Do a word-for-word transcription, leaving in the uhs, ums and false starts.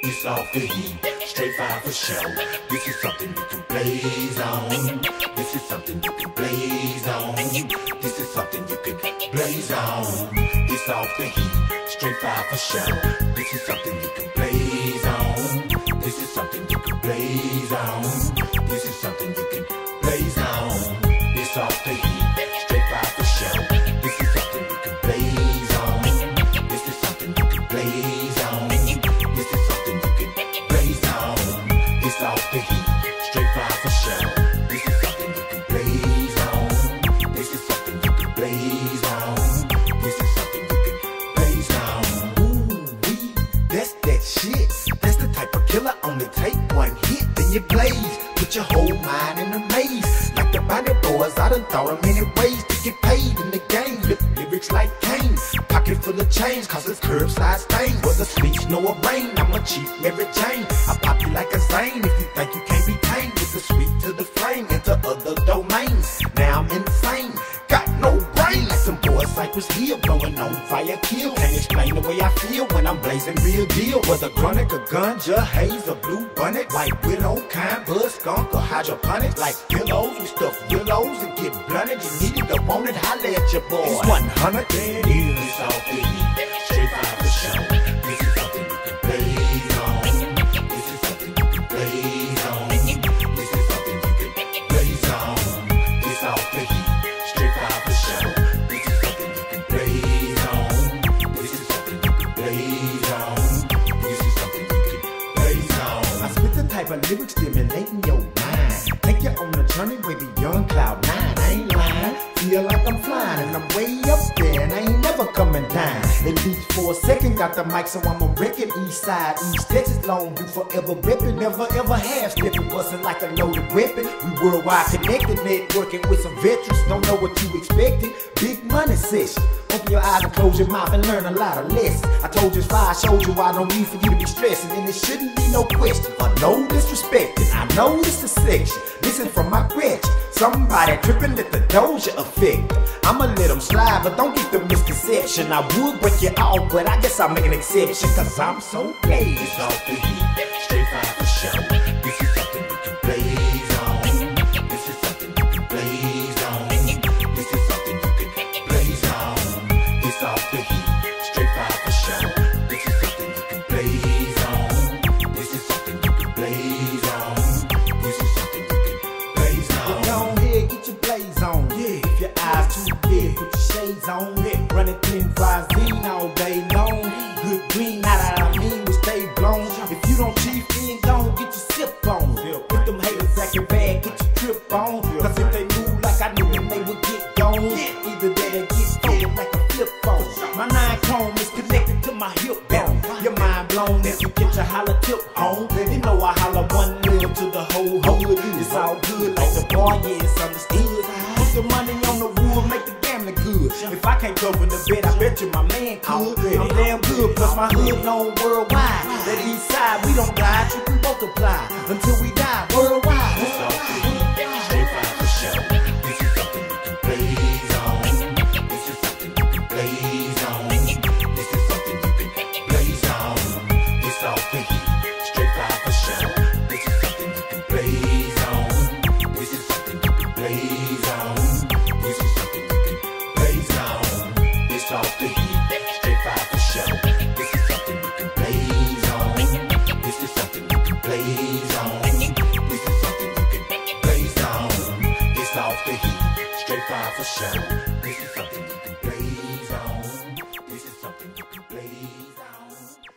It's off the heat, straight fire for show. This is something you can blaze on. This is something you can blaze on. This is something you can blaze on. It's off the heat, straight fire for show. This is something you can blaze on. This is something you can blaze on. This is something you can blaze on. It's off the heat, straight fire for show. This is something you can blaze on. This is something you can blaze on. This is something you can blaze on. It's off the heat, straight fire for show. This is something you can blaze on. This is something you can blaze on. This is something you can blaze on. Ooh-wee, that's that shit. That's the type of killer only take one hit, then you blaze. Put your whole mind in a maze. Like the Bonnie Boys, I done thought of many ways to get paid in the game. Lip lyrics like Kane, pocket full of change, cause it's curbside stains. Whether sleep, snow or rain, I'm a cheap Mary Jane. I pop you like a Zane if you think you can't be tamed. With the sweet to the flame, into other domains. Now I'm insane, got no brain. Like some boys Cypress Hill, blowing on fire kill. Can't explain the way I feel when I'm blazing real deal. Whether chronic or ganja, haze or blue bunnet, white widow, kind bud, skunk or hydroponics. Like pillows, we stuff willows and get blunted. You need it or want it, holla at your boy. It's one hundred, there it is. It's off the heat, straight fire for show. This is something you can blaze on. This is something you can blaze on. This is something you can blaze on. It's off the heat, straight fire for show. This is something you can blaze on. This is something you can blaze on. This is something you can blaze on. I spit the type of lyrics stimulating your mind. Take you on a journey way beyond cloud nine. I ain't lying, feel like I'm flying and I'm way up there and I ain't never coming down. At least for a second, got the mic so I'ma wreck it. East side, East Texas, Long Beach, forever reppin'. Never ever half stepping, bustin' like a loaded weapon. We worldwide connected, networking with some veterans. Don't know what you expected. Big money session. Open your eyes and close your mouth and learn a lot of lessons. I told you it's fire, I showed you why no need for you to be stressing. And there shouldn't be no question or no disrespecting. I know this is section. Listen from my Gretchen. Somebody tripping, let the doja affect them. I'ma let them slide, but don't get the misconception. I would break you off, but I guess I'll make an exception. Cause I'm so blazed. It's off the heat, straight fire for show. This is something you can blaze on. This is something you can blaze on. This is something you can blaze on. It's off the heat, straight fire for show. This is something you can blaze on. This is something you can blaze on. This is something you can blaze on. Go ahead, get your blaze on. Yeah, if your eyes too big, put your shades on. Yeah, running thin Visine all day long. Good green, now that I mean we stay blown. If you don't chief in, gon' get your sip on. Put them haters back your bag, get your trip on. Cause if they move like I knew them, they would get gone. Either that or get folded like a flip phone. My nine cone is connected to my hip bone. Your mind blown if you get your holler tip home. You know I holler one love to the whole hood. It's all good like the bar, yeah, it's understood. Put the money on the wood, make the gambling good. If I can't cover the bed, I bet you my man could. I'm damn good, plus my hood known worldwide. That east side, we don't die, triple multiply until we die worldwide. It's off the heat, straight fire for show. This is something you can blaze on. This is something you can blaze on. This is something you can blaze on. It's off the heat, straight fire for show. This is something you can blaze on. This is something you can blaze on. This is something you can blaze on. It's off the heat, straight fire for show. This is something you can blaze on. This is something you can blaze on. This is something you can blaze on. It's off the heat, straight fire for show. This is something you can blaze on. This is something you can blaze on.